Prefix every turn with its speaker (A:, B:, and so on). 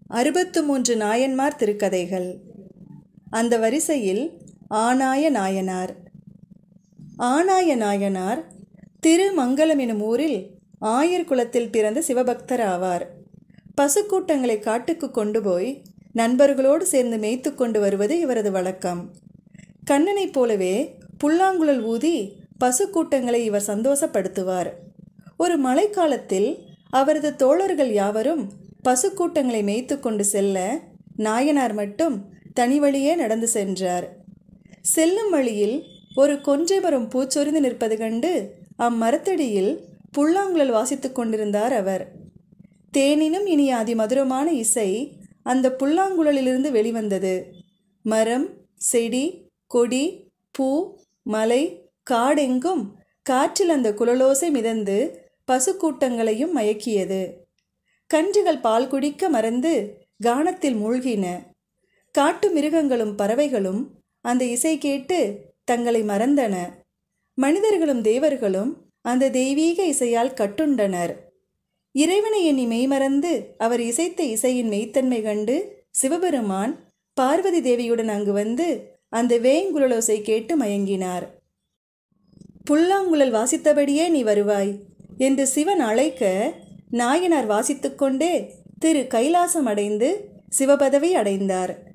A: 63 நாயன்மார் திருக்கதைகள். அந்த வரிசையில் ஆனாய நாயனார். ஆனாய நாயனார் திருமங்கலம் எனும் ஊரில் ஆயர் குலத்தில் பிறந்த சிவபக்தர் ஆவார். பசுக்கூட்டங்களை காட்டுக்கு கொண்டு போய் நண்பர்களோடு சேர்ந்து மேய்த்து கொண்டு வருவது இவரது வழக்கம். கண்ணனைப் போலவே புல்லாங்குழல் ஊதி பசுக்கூட்டங்களை இவர் சந்தோஷப்படுத்துவார். ஒரு மழைக்காலத்தில் அவரது தோழர்கள் யாவரும் பசுக்கூட்டங்களை மேய்த்து கொண்டு செல்ல நாயனார் மட்டும் தனி வழியே நடந்து சென்றார். செல்லும் வழியில் ஒரு கொன்றை மரம் பூச்சொரிந்து நிற்பது கண்டு அம்மரத்தடியில் புல்லாங்குழல் வாசித்து கொண்டிருந்தார் அவர். தேனினும் இனிய அதிமதுரமான இசை அந்த புல்லாங்குழலிலிருந்து வெளிவந்தது. மரம், செடி, கொடி, பூ, மலை, காடெங்கும் காற்றில் அந்த குழலோசை மிதந்து பசுக்கூட்டங்களையும் மயக்கியது. கன்றுகள் பால் குடிக்க மறந்து கானத்தில் மூழ்கின. காட்டு மிருகங்களும் பறவைகளும் அந்த இசை கேட்டு தங்களை மறந்தன. மனிதர்களும் தேவர்களும் அந்த தெய்வீக இசையால் கட்டுண்டனர். இறைவனை எண்ணி மெய்மறந்து அவர் இசைத்த இசையின் மெய்த்தன்மை கண்டு சிவபெருமான் பார்வதி தேவியுடன் அங்கு வந்து அந்த வேங்குழலோசை கேட்டு மயங்கினார். புல்லாங்குழல் வாசித்தபடியே நீ வருவாய் என்று சிவன் அழைக்க நாயனார் வாசித்துக்கொண்டே திரு கைலாசம் அடைந்து சிவபதவி அடைந்தார்.